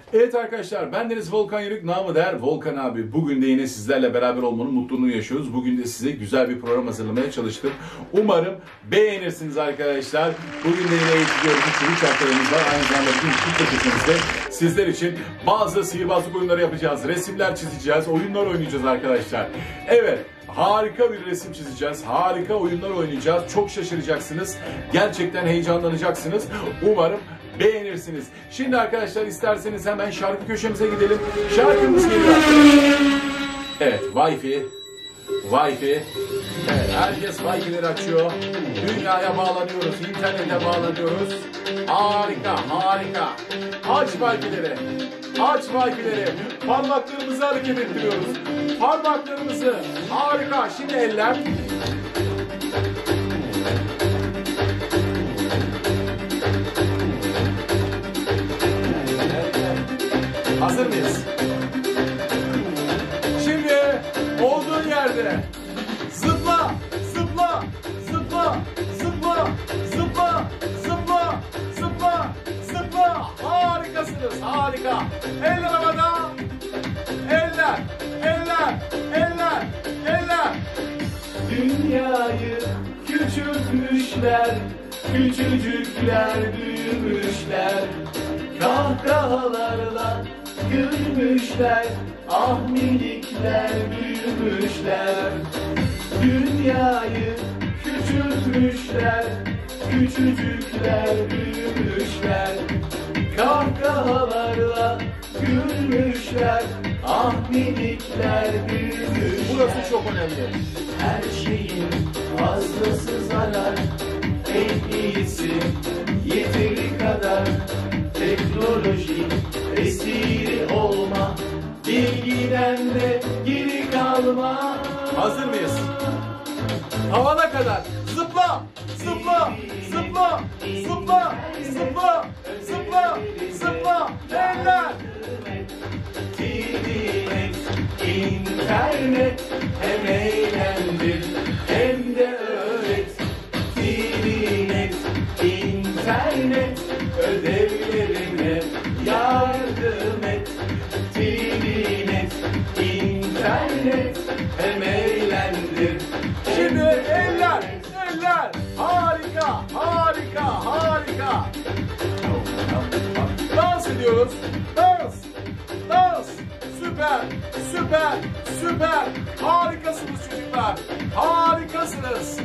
Evet arkadaşlar, bendeniz Volkan Yörük, namı değer Volkan abi. Bugün de yine sizlerle beraber olmanın mutluluğunu yaşıyoruz. Bugün de size güzel bir program hazırlamaya çalıştım. Umarım beğenirsiniz arkadaşlar. Bugün de yine eğitici öğretici şartlarımız var. Aynı zamanda bütün köşemizde sizler için bazı sihirbazlık oyunları yapacağız. Resimler çizeceğiz, oyunlar oynayacağız arkadaşlar. Evet. Harika bir resim çizeceğiz. Harika oyunlar oynayacağız. Çok şaşıracaksınız. Gerçekten heyecanlanacaksınız. Umarım beğenirsiniz. Şimdi arkadaşlar isterseniz hemen şarkı köşemize gidelim. Şarkımız geliyor. Evet, Wi-Fi. Evet, herkes Wi-Fi'leri açıyor. Dünyaya bağlanıyoruz, internete bağlanıyoruz. Harika. Aç Wi-Fi'leri. Parmaklarımızı hareket ettiriyoruz. Parmaklarımızı. Harika. Şimdi eller. Hazır mıyız? Şimdi olduğun yerde zıpla. Harikasınız. Harika. Eller havada. Eller. Dünyayı küçültmüşler, küçücükler büyümüşler. Kahkahalarla gülmüşler, ah minikler büyümüşler. Dünyayı küçültmüşler, küçücükler büyümüşler. Kahkahalarla gülmüşler, ah minikler büyümüşler. Burası çok önemli. Her şeyin fazlası zarar, en iyisi yeteri kadar. Teknoloji esiri olma, bilgiden de geri kalma. Hazır mıyız? Havana kadar zıpla. Eller. İnternet hem eğlendir hem de öğret. İnternet ödevlerine yardım et. İnternet hem eğlendir. Şimdi eller. Harika. Dans ediyoruz. Dans. Süper. Harikasınız çocuklar. Harikasınız.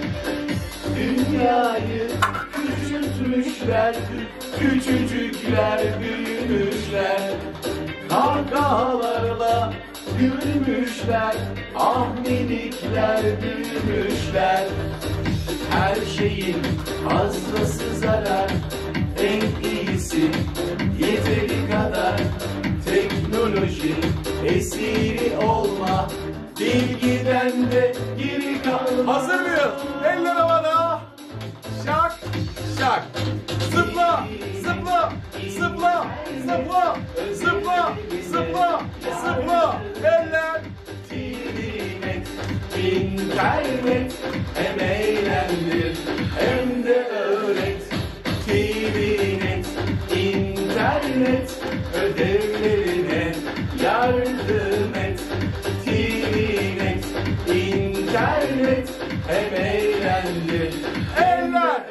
Dünyayı küçültmüşler, küçücükler büyümüşler. Kahkahalarla gülmüşler, ah minikler büyümüşler. Her şeyin fazlası zarar, en iyisi yeteri kadar. Teknoloji esiri olma, bilgiden de geri kalma. Hazır mıyız? Eller havada. Şak. Zıpla. Eller. İnternet hem eğlendir hem de öğret. İnternet ödevlerine yardım et. İnternet hem eğlendir. Eller.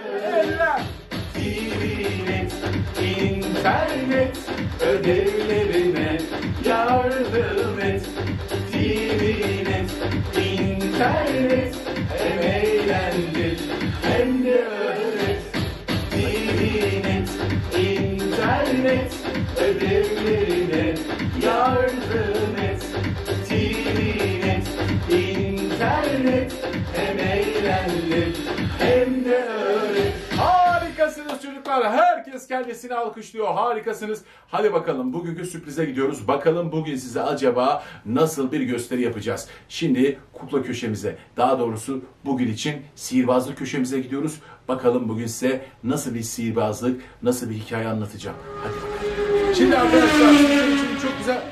İnternet ödevlerine yardım et. İnternet hem eğlendir hem de öğret. İnternet ödevlerine yardım et. İnternet hem eğlendir hem de öğret. Harikasınız çocuklar. Herkes kendisini alkışlıyor. Harikasınız. Hadi bakalım bugünkü sürprize gidiyoruz. Bakalım bugün size acaba nasıl bir gösteri yapacağız. Şimdi kukla köşemize, daha doğrusu bugün için sihirbazlık köşemize gidiyoruz. Bakalım bugün size nasıl bir sihirbazlık, nasıl bir hikaye anlatacağım. Hadi bakalım. Şimdi arkadaşlar sizin için çok güzel...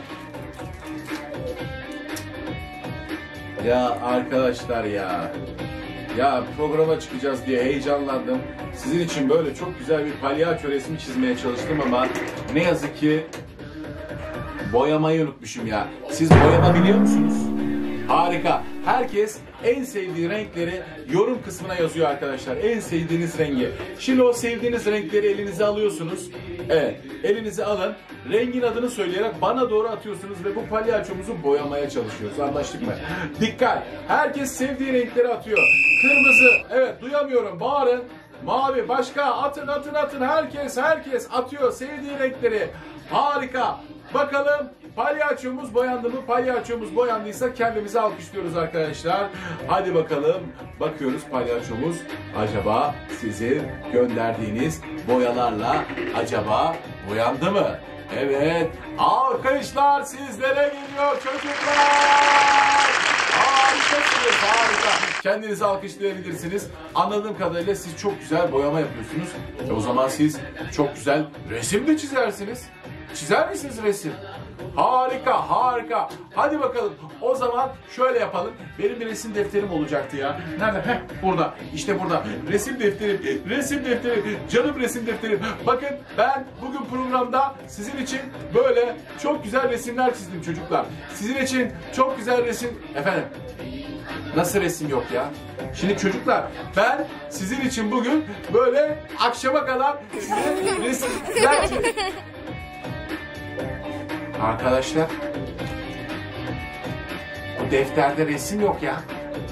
Ya arkadaşlar ya programa çıkacağız diye heyecanlandım. Sizin için böyle çok güzel bir palyaço resmi çizmeye çalıştım ama ne yazık ki boyamayı unutmuşum ya. Siz boyama biliyor musunuz? Harika. Herkes en sevdiği renkleri yorum kısmına yazıyor arkadaşlar. En sevdiğiniz rengi. Şimdi o sevdiğiniz renkleri elinize alıyorsunuz. Evet, elinize alın. Rengin adını söyleyerek bana doğru atıyorsunuz ve bu palyaçomuzu boyamaya çalışıyoruz. Anlaştık mı? Dikkat! Herkes sevdiği renkleri atıyor. Kırmızı, evet duyamıyorum. Bağırın. Mavi, başka atın. Herkes atıyor sevdiği renkleri. Harika. Bakalım palyaçomuz boyandı mı? Palyaçomuz boyandıysa kendimizi alkışlıyoruz arkadaşlar. Hadi bakalım. Bakıyoruz palyaçomuz acaba sizin gönderdiğiniz boyalarla acaba boyandı mı? Evet. Alkışlar sizlere geliyor çocuklar. Harikasınız, harika. Kendinizi alkışlayabilirsiniz. Anladığım kadarıyla siz çok güzel boyama yapıyorsunuz. O zaman siz çok güzel resim de çizersiniz. Çizer misiniz resim? Harika. Hadi bakalım. O zaman şöyle yapalım. Benim bir resim defterim olacaktı ya. Nerede? Heh, burada. İşte burada. Resim defterim. Canım resim defterim. Bakın ben bugün programda sizin için böyle çok güzel resimler çizdim çocuklar. Sizin için çok güzel resim... Efendim? Nasıl resim yok ya? Şimdi çocuklar ben sizin için bugün böyle akşama kadar size resimler çizdim. Arkadaşlar, bu defterde resim yok ya.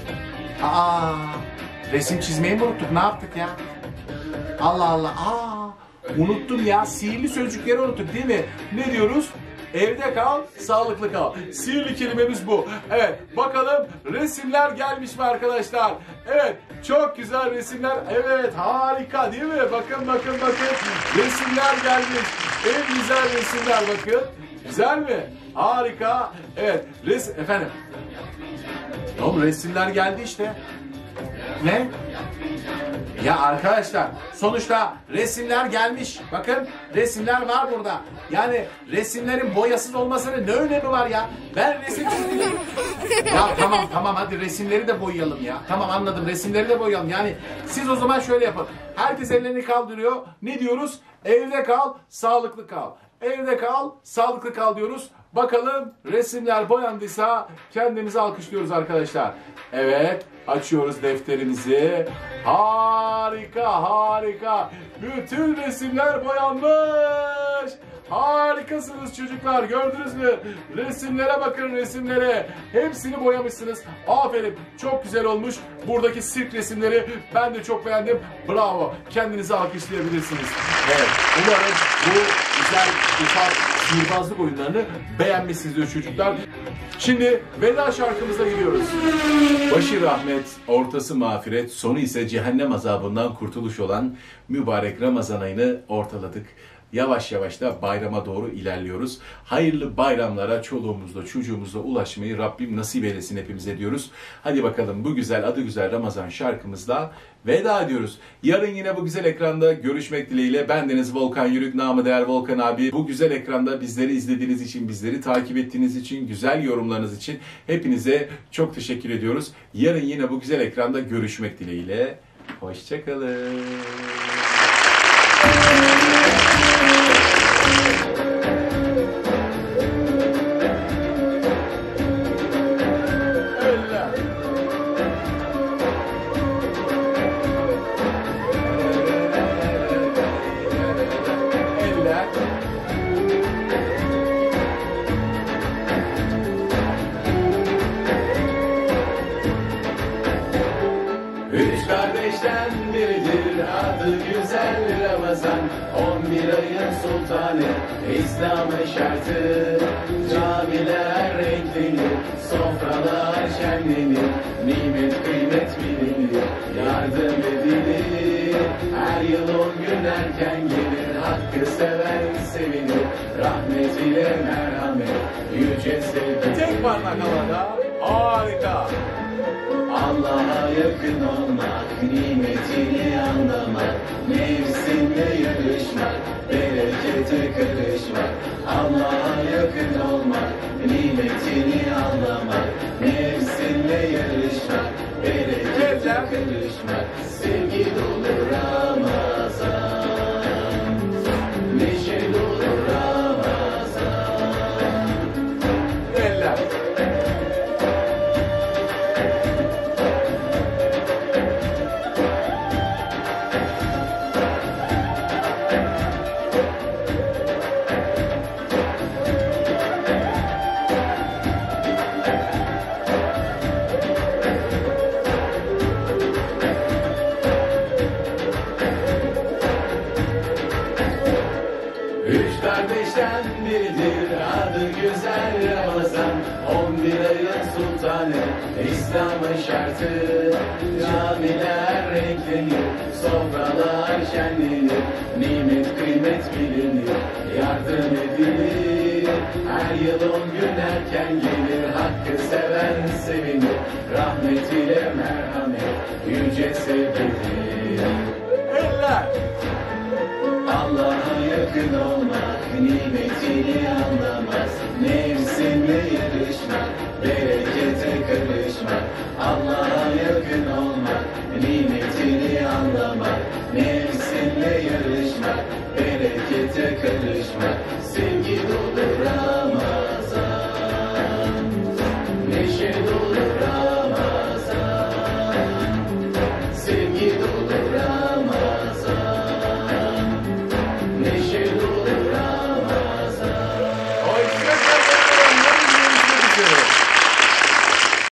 Resim çizmeyi mi unuttuk? Ne yaptık ya? Allah. Unuttum ya. Sihirli sözcükleri unuttuk değil mi? Ne diyoruz? Evde kal, sağlıklı kal. Sihirli kelimemiz bu. Evet, bakalım resimler gelmiş mi arkadaşlar? Evet, çok güzel resimler. Evet, harika değil mi? Bakın. Resimler gelmiş. En güzel resimler bakın. Güzel mi? Harika. Evet. Efendim. Oğlum resimler geldi işte. Ne? Ya arkadaşlar sonuçta resimler gelmiş. Bakın resimler var burada. Yani resimlerin boyasız olmasının ne önemi var ya? Ben resim çizdim. Ya tamam hadi resimleri de boyayalım ya. Tamam anladım resimleri de boyayalım. Yani siz o zaman şöyle yapın. Herkes ellerini kaldırıyor. Ne diyoruz? Evde kal, sağlıklı kal. Evde kal, sağlıklı kal diyoruz. Bakalım resimler boyandıysa kendimizi alkışlıyoruz arkadaşlar. Evet, açıyoruz defterimizi. Harika. Bütün resimler boyanmış. Harikasınız çocuklar, gördünüz mü? Resimlere bakın, resimlere. Hepsini boyamışsınız. Aferin, çok güzel olmuş. Buradaki sirk resimleri ben de çok beğendim. Bravo, kendinizi alkışlayabilirsiniz. Evet, umarım bu güzel ufak sihirbazlık oyunlarını beğenmişsinizdir çocuklar. Şimdi veda şarkımıza gidiyoruz. Başı rahmet, ortası mağfiret, sonu ise cehennem azabından kurtuluş olan mübarek Ramazan ayını ortaladık. Yavaş yavaş da bayrama doğru ilerliyoruz. Hayırlı bayramlara çoluğumuzla çocuğumuzla ulaşmayı Rabbim nasip eylesin hepimize diyoruz. Hadi bakalım bu güzel adı güzel Ramazan şarkımızla veda ediyoruz. Yarın yine bu güzel ekranda görüşmek dileğiyle. Bendeniz Volkan Yürük, namı değer Volkan abi. Bu güzel ekranda bizleri izlediğiniz için, bizleri takip ettiğiniz için, güzel yorumlarınız için hepinize çok teşekkür ediyoruz. Yarın yine bu güzel ekranda görüşmek dileğiyle. Hoşçakalın. Üç kardeşten biridir adı güzel Ramazan. 11 ayın sultanı, İslam'ın şartı. Camiler renklenir, sofralar şenlenir. Nimet kıymet bilinir, yardım edilir. Her yıl 10 gün erken gelir, hakkı seven sevinir. Rahmet ile merhamet, yüce sevgi. Tek parmak havada, harika. Allah'a yakın olmak, nimetini anlamak, nefsinle yarışmak, berekete karışmak. Allah'a yakın olmak, nimetini anlamak, nefsinle yarışmak, berekete karışmak. Sevgi dolu Ramazan, neşe dolu Ramazan. aylardan biridir. Adı güzel Ramazan, 11 ayın sultanı, İslam'ın şartı. Camiler renklenir, sofralar şenlenir, nimet kıymet bilinir, yardım edilir. Her yıl 10 gün erken gelir, hakkı seven sevinir, rahmet ile merhamet yüce sevgidir. Eller! Allah'a yakın olmak, nimetini anlamak, nefsinle yarışmak, berekete karışmak. Allah'a yakın olmak, nimetini anlamak, nefsinle yarışmak, berekete karışmak.